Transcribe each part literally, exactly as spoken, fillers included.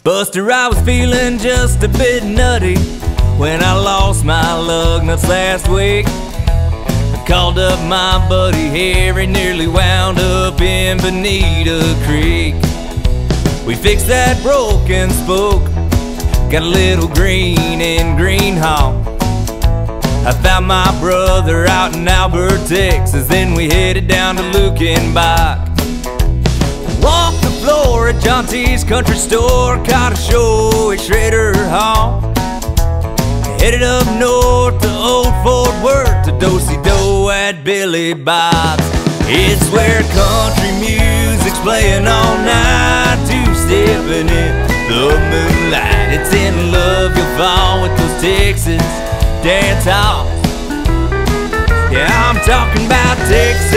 Buster, I was feeling just a bit nutty when I lost my lug nuts last week. I called up my buddy Harry, nearly wound up in Bonita Creek. We fixed that broken spoke, got a little green in Greenhawk. I found my brother out in Albert, Texas, then we headed down to Lukenbach. Walked the floor at John T's country store, caught a show at Schroeder Hall. Headed up north to Old Fort Worth to do-si-do at Billy Bob's. It's where country music's playing all night, two-stepping in the moonlight. It's in love you'll fall with those Texas dance halls. Yeah, I'm talking about Texas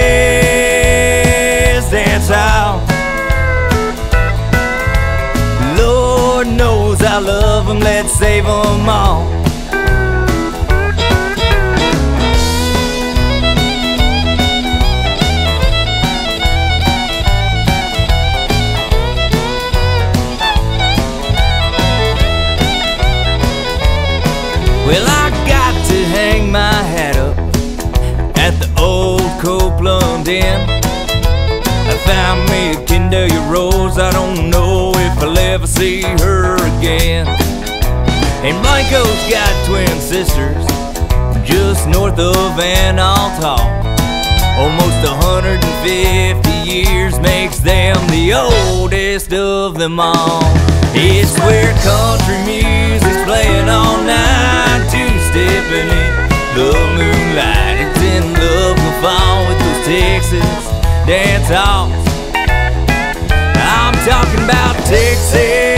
dance hall. Lord knows I love them, let's save them all. Well, I got to hang my hat up at the old Copeland Inn. I found me a Kindelia Rose, I don't know if I'll ever see her again. And Blanco's got twin sisters just north of Anhalt-Bitterfeld. Almost one hundred fifty years makes them the oldest of them all. It's where country music's playing all night, two-stepping in the moonlight. It's in love we'll fall with those Texas dance halls. I'm talking about Texas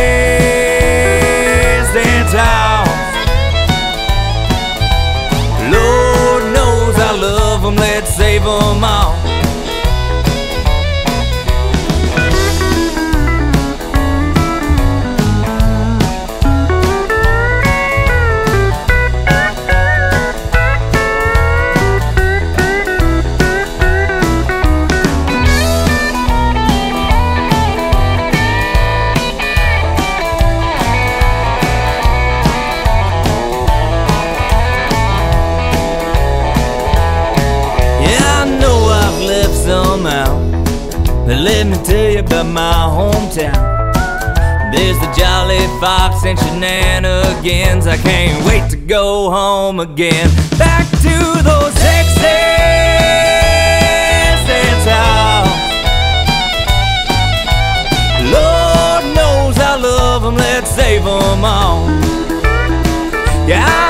dance halls. Lord knows I love them, let's save them all. But let me tell you about my hometown. There's the Jolly Fox and shenanigans. I can't wait to go home again. Back to those Texas dance halls. Lord knows I love them, let's save them all. Yeah.